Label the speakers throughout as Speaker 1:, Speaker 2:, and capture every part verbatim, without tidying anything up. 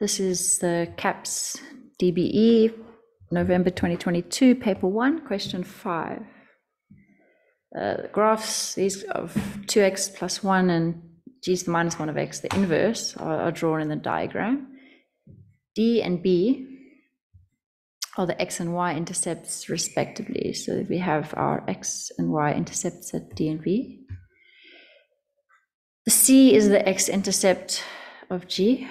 Speaker 1: This is the CAPS D B E, November twenty twenty-two, paper one, question five. Uh, graphs, these of two x plus one and g to the minus one of x, the inverse, are, are drawn in the diagram. D and B are the x and y intercepts respectively. So we have our x and y intercepts at D and B. The C is the x-intercept of G,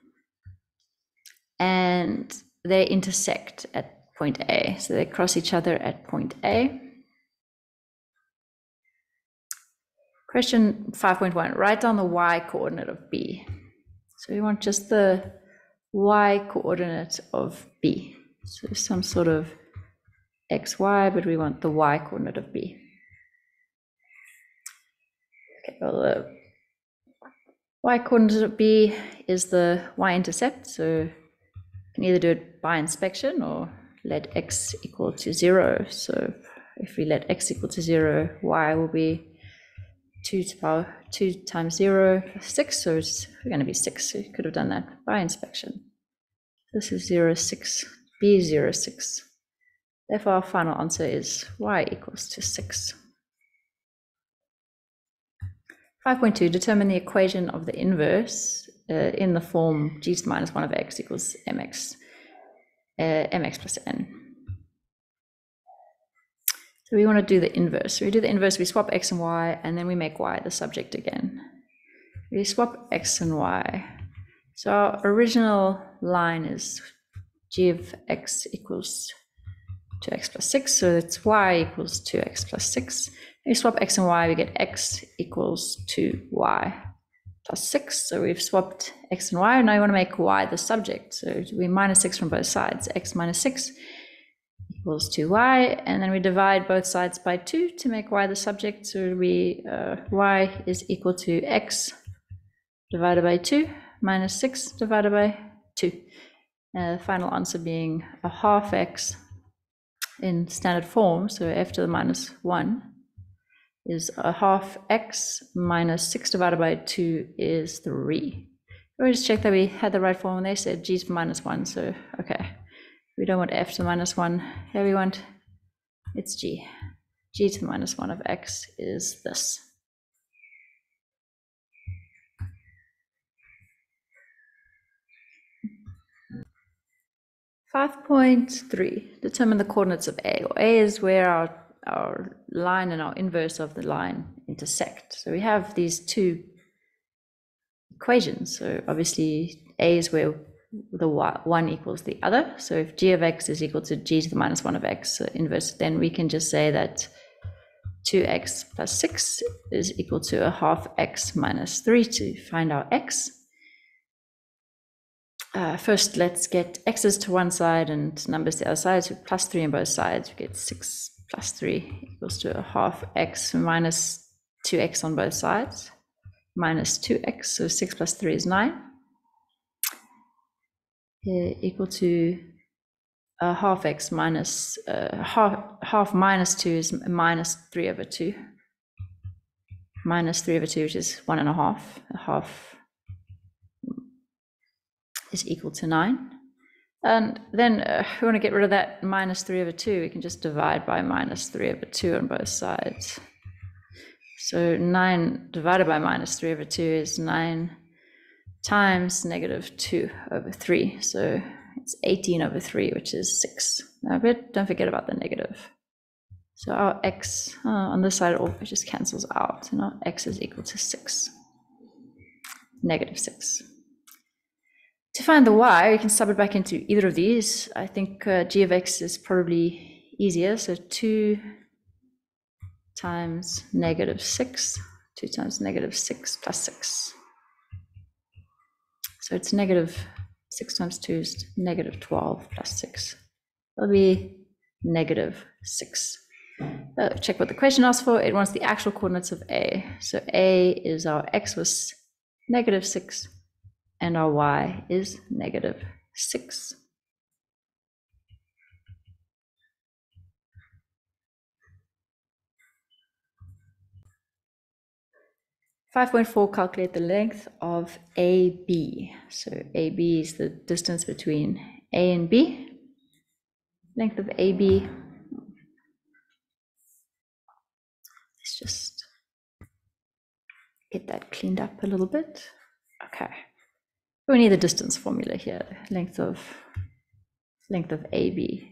Speaker 1: and they intersect at point A. So they cross each other at point A. Question five point one, write down the y coordinate of B. So we want just the y coordinate of B. So some sort of xy, but we want the y coordinate of B. Okay, well, the y coordinate of B is the y-intercept, so you can either do it by inspection or let x equal to zero. So if we let x equal to zero, y will be two to the power two times zero, six, so it's going to be six. So you could have done that by inspection. This is zero, six, b zero, six. Therefore, our final answer is y equals to six. five point two, determine the equation of the inverse uh, in the form g to the minus one of x equals mx, uh, mx plus n. So we want to do the inverse. So we do the inverse, we swap x and y, and then we make y the subject again. We swap x and y. So our original line is g of x equals two x plus six, so it's y equals two x plus six. We swap x and y, we get x equals two y plus six. So we've swapped x and y, and now we want to make y the subject. So we minus six from both sides. X minus six equals two y, and then we divide both sides by two to make y the subject. So we uh, y is equal to x divided by two minus six divided by two. Uh, the final answer being a half x in standard form, so f to the minus one is a half x minus six divided by two is three. We'll just check that we had the right form, and they said g to the minus one, so okay. We don't want f to the minus one, here we want, it's g. G to the minus one of x is this. five point three, determine the coordinates of A. Well, A is where our, our line and our inverse of the line intersect. So we have these two equations. So obviously A is where the y, one equals the other. So if g of x is equal to g to the minus one of x, so inverse, then we can just say that two x plus six is equal to a half x minus three to find our x. Uh, first, let's get x's to one side and numbers to the other side. So plus three on both sides, we get six plus three equals to a half x minus two x on both sides, minus two x, so six plus three is nine, uh, equal to a half x minus, uh, half, half minus two is minus three over two, minus three over two, which is one and a half, a half is equal to nine. And then uh, we want to get rid of that minus three over two. We can just divide by minus three over two on both sides. So nine divided by minus three over two is nine times negative two over three. So it's eighteen over three, which is six. Now, but don't forget about the negative. So our x uh, on this side, it just cancels out. And our x is equal to six, negative six. To find the y, we can sub it back into either of these. I think uh, g of x is probably easier. So two times negative six, two times negative six plus six. So it's negative six times two is negative twelve plus six. That'll be negative six. Uh, check what the question asks for. It wants the actual coordinates of A. So A is our x was negative six, and our y is negative six. five point four, calculate the length of A B. So A B is the distance between A and B. Length of A B. Let's just get that cleaned up a little bit. Okay. We need the distance formula here. Length of length of A B.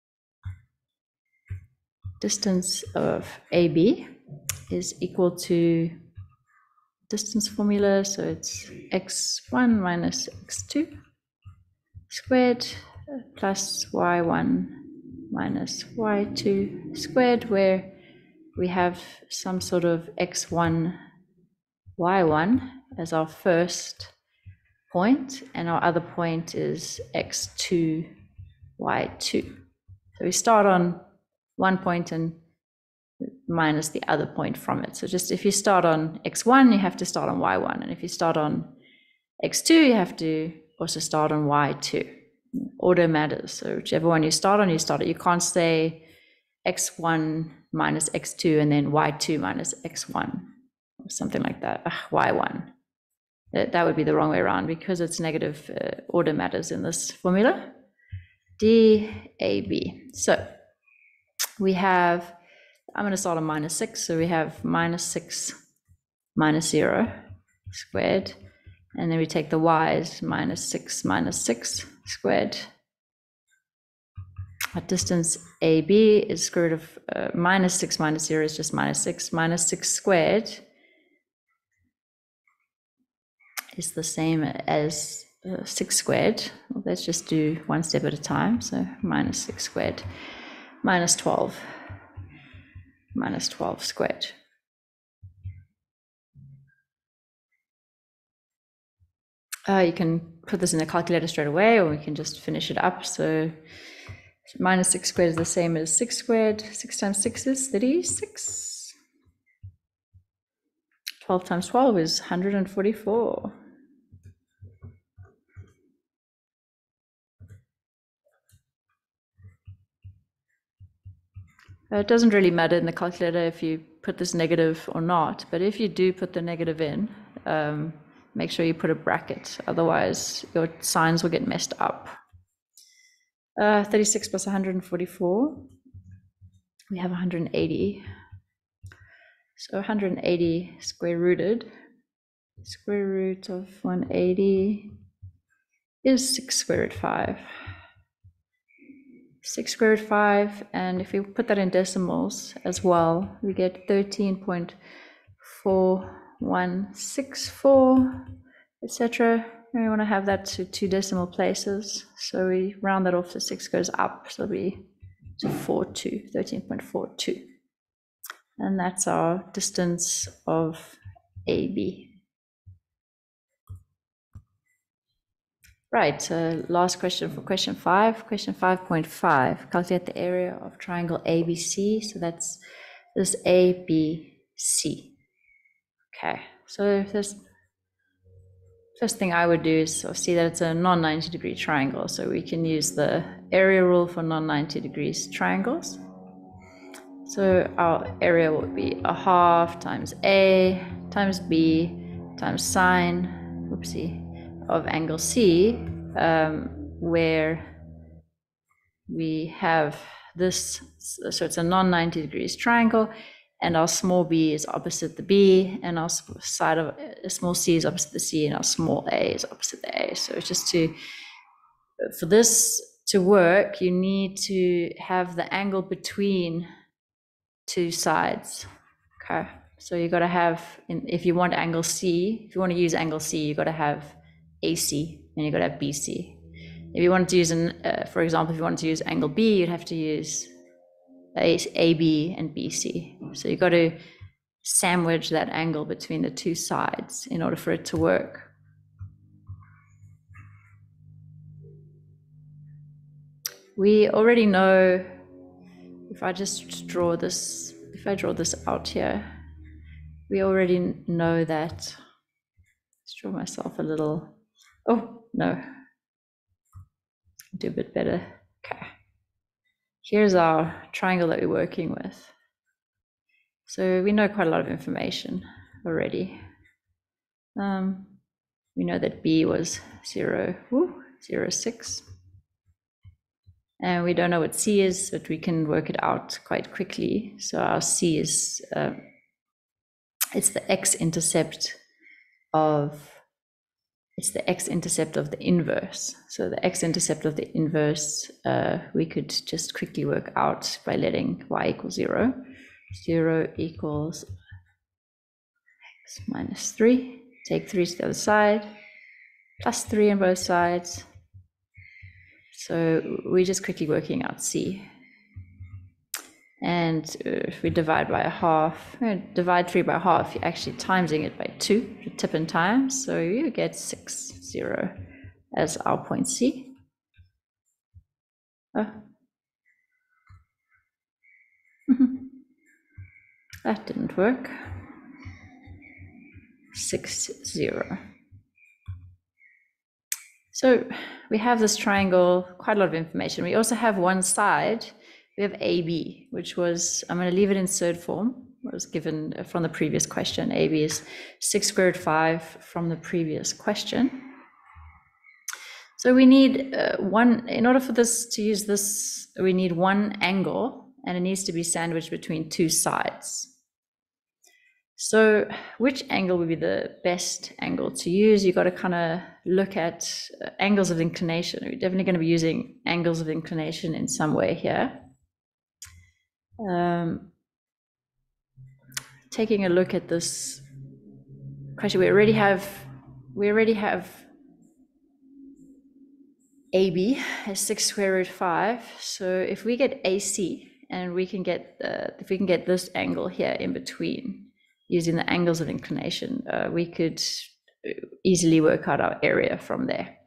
Speaker 1: Distance of A B is equal to distance formula, so it's x one minus x two squared plus y one minus y two squared, where we have some sort of x one, y one as our first point, and our other point is x two, y two. So we start on one point and minus the other point from it. So just if you start on x one, you have to start on y one. And if you start on x two, you have to also start on y two. Order matters. So whichever one you start on, you start it. You can't say x one minus x two and then y two minus x one or something like that. Ugh, y one. That, that would be the wrong way around because it's negative. Uh, order matters in this formula. D A B. So we have, I'm going to start on minus six. So we have minus six minus zero squared. And then we take the y's, minus six minus six squared. Our distance A B is square root of uh, minus six minus zero is just minus six. Minus six squared is the same as uh, six squared. Well, let's just do one step at a time. So minus six squared minus twelve. Minus twelve squared. Uh, you can put this in the calculator straight away, or we can just finish it up. So minus six squared is the same as six squared. six times six is thirty-six. twelve times twelve is one hundred forty-four. Uh, it doesn't really matter in the calculator if you put this negative or not, but if you do put the negative in, um, make sure you put a bracket, otherwise your signs will get messed up. Uh, thirty-six plus one hundred forty-four, we have one hundred eighty. So one hundred eighty square rooted, square root of one hundred eighty is six square root five. six square root five, and if we put that in decimals as well, we get thirteen point four one six four, et cetera. And we want to have that to two decimal places, so we round that off. The six goes up, so it'll be to four two, thirteen point four two, and that's our distance of A B. Right, uh, last question for question five. Question five point five, calculate the area of triangle A B C. So that's this A B C. Okay, so this first thing I would do is sort of see that it's a non ninety degree triangle. So we can use the area rule for non ninety degrees triangles. So our area would be a half times A times B times sine, whoopsie, of angle C, um, where we have this, so it's a non ninety degrees triangle, and our small b is opposite the b, and our side of a small c is opposite the c, and our small a is opposite the a. So it's just to, for this to work, you need to have the angle between two sides. Okay, so you got to have, if you want angle C, if you want to use angle C, you got to have A C, and you got to have B C. If you wanted to use an, uh, for example, if you wanted to use angle B, you'd have to use A, AB and B C. So you got to sandwich that angle between the two sides in order for it to work. We already know, if I just draw this, if I draw this out here, we already know that, let's draw myself a little, oh, no, do a bit better. Okay, here's our triangle that we're working with. So we know quite a lot of information already. Um, we know that B was zero, woo, zero, six. And we don't know what C is, but we can work it out quite quickly. So our C is, uh, it's the x-intercept of, it's the x-intercept of the inverse. So the x-intercept of the inverse, uh, we could just quickly work out by letting y equal zero. Zero equals x minus three. Take three to the other side, plus three on both sides. So we're just quickly working out C. And if we divide by a half, divide three by half, you're actually timesing it by two, you tip and times, so you get six, zero as our point C. Oh. That didn't work. Six, zero. So we have this triangle, quite a lot of information. We also have one side. We have A B, which was, I'm going to leave it in third form. It was given from the previous question. A B is six squared five from the previous question. So we need uh, one, in order for this to use this, we need one angle, and it needs to be sandwiched between two sides. So which angle would be the best angle to use? You got to kind of look at uh, angles of inclination. We're definitely going to be using angles of inclination in some way here. Um, taking a look at this question, we already have, we already have A B as six square root five. So if we get A C and we can get, uh, if we can get this angle here in between, using the angles of inclination, uh, we could easily work out our area from there.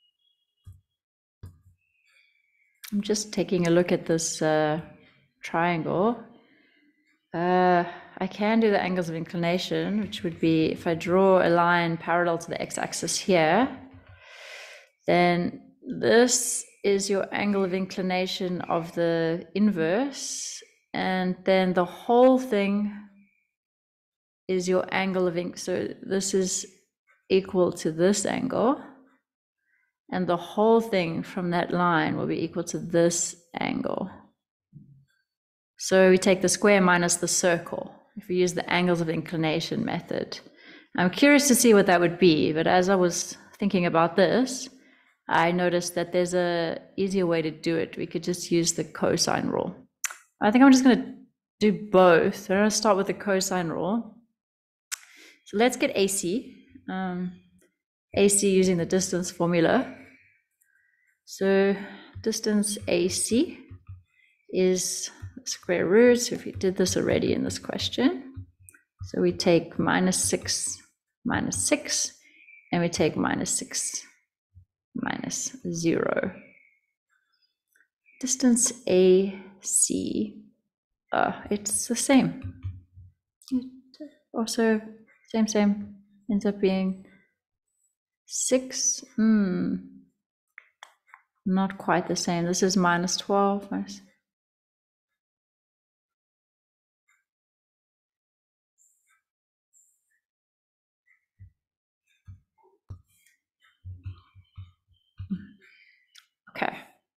Speaker 1: I'm just taking a look at this uh, triangle. Uh, I can do the angles of inclination, which would be if I draw a line parallel to the x-axis here, then this is your angle of inclination of the inverse, and then the whole thing is your angle of inc. So this is equal to this angle, and the whole thing from that line will be equal to this angle. So we take the square minus the circle if we use the angles of inclination method. I'm curious to see what that would be, but as I was thinking about this, I noticed that there's a easier way to do it. We could just use the cosine rule. I think I'm just going to do both. I'm going to start with the cosine rule. So let's get A C. Um, A C using the distance formula. So distance A C is square root. So if we did this already in this question, so we take minus six minus six, and we take minus six minus zero. Distance A C, uh, it's the same. It also, same, same, ends up being six. Hmm. Not quite the same. This is minus twelve. Minus. Okay.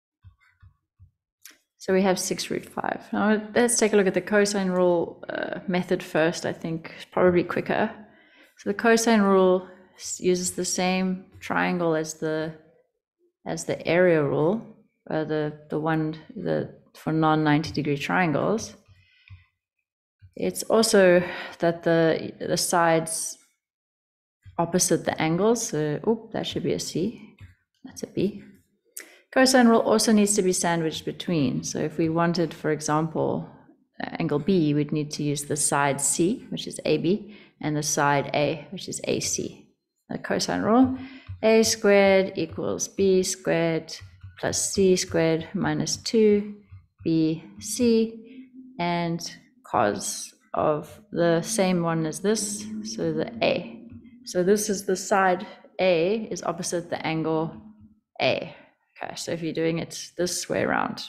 Speaker 1: So we have six root five. Now let's take a look at the cosine rule uh, method first. I think it's probably quicker. So the cosine rule uses the same triangle as the as the area rule, uh, the the one the for non ninety degree triangles. It's also that the the sides opposite the angles. So, oop, that should be a C. That's a B. Cosine rule also needs to be sandwiched between. So if we wanted, for example, uh, angle B, we'd need to use the side C, which is A B, and the side A, which is A C. The cosine rule, A squared equals B squared plus C squared minus two B C, and cos of the same one as this, so the A. So this is the side A is opposite the angle A. Okay, so if you're doing it this way around.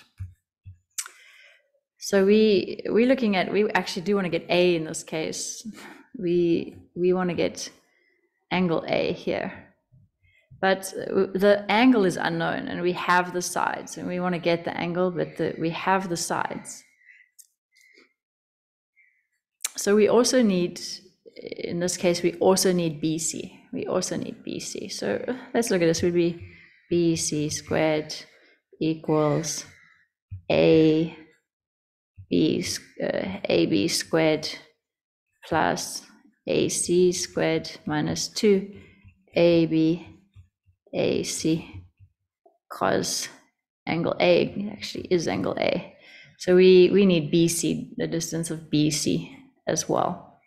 Speaker 1: So we, we're looking at, we actually do want to get A in this case. We, we want to get angle A here. But the angle is unknown, and we have the sides, and we want to get the angle, but the, we have the sides. So we also need, in this case, we also need B C. We also need B C. So let's look at this. It would be B C squared equals A B, uh, A B squared plus A C squared minus two A B A C cos angle A actually is angle A. So we, we need B C, the distance of B C as well.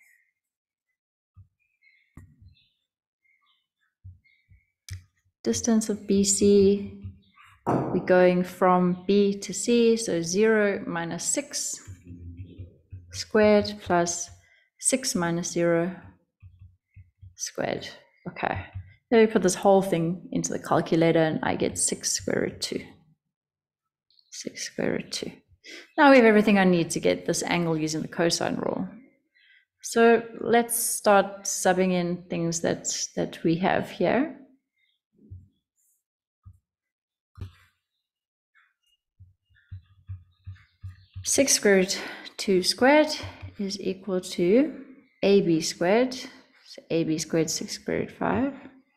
Speaker 1: Distance of B C, we're going from B to C, so zero minus six squared plus six minus zero squared. Okay, then we put this whole thing into the calculator and I get six square root two. six square root two. Now we have everything I need to get this angle using the cosine rule. So let's start subbing in things that, that we have here. six square root two squared is equal to A B squared. So A B squared six square root five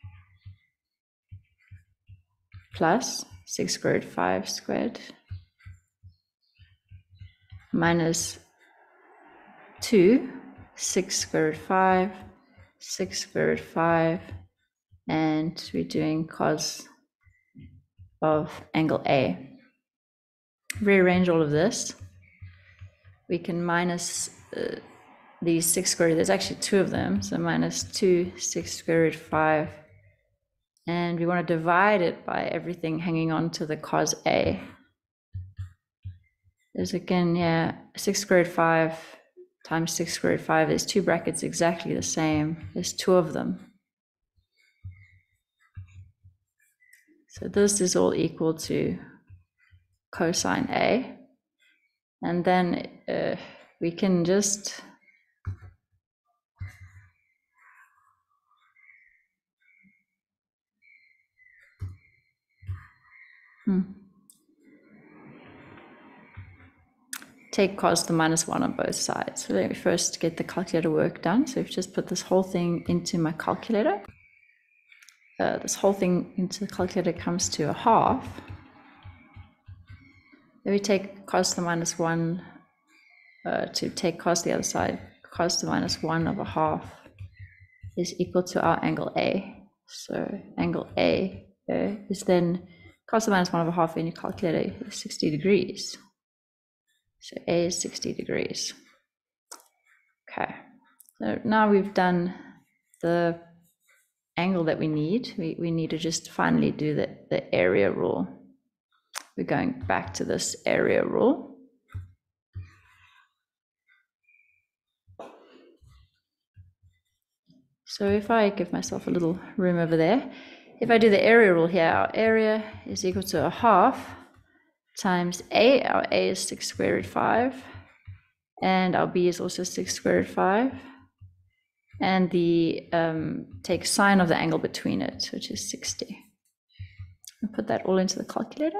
Speaker 1: plus six square root five squared minus two, six square root five, six square root five, and we're doing cos of angle A. Rearrange all of this. We can minus uh, these six square root, there's actually two of them, so minus two, six square root five, and we want to divide it by everything hanging on to the cos A. There's again, yeah, six square root five times six square root five, there's two brackets exactly the same, there's two of them. So this is all equal to cosine A, and then uh, we can just hmm, take cos to the minus one on both sides. So let me first get the calculator work done. So I've just put this whole thing into my calculator. Uh, this whole thing into the calculator comes to a half. Then we take cos to the minus one uh, to take cos the other side. Cos to the minus one of a half is equal to our angle A. So angle A uh, is then cos to the minus one of a half in your calculator is sixty degrees. So A is sixty degrees. Okay, so now we've done the angle that we need. We, we need to just finally do the, the area rule. We're going back to this area rule. So if I give myself a little room over there, if I do the area rule here, our area is equal to a half times A. Our A is six square root five, and our B is also six square root five. And the um, take sine of the angle between it, which is sixty. I'll put that all into the calculator.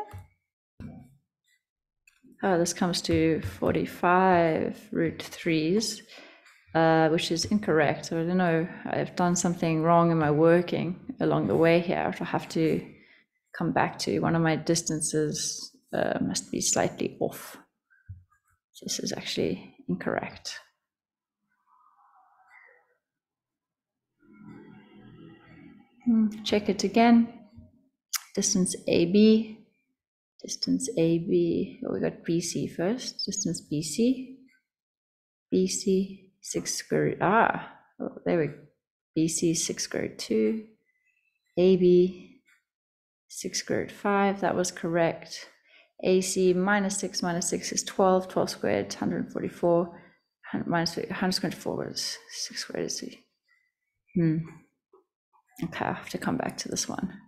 Speaker 1: Oh, this comes to forty-five root threes, uh, which is incorrect. So I don't know, I've done something wrong in my working along the way here. I'll have to come back to one of my distances uh, must be slightly off. This is actually incorrect. Check it again. Distance A B, distance A B, oh, we got B C first, distance B C, B C, six square root, ah, oh, there we go, B C, six square root two, A B, six square root five, that was correct. A C minus six minus six is twelve, twelve squared, one hundred forty-four, minus one hundred twenty-four was six squared is Hmm. Okay, I have to come back to this one.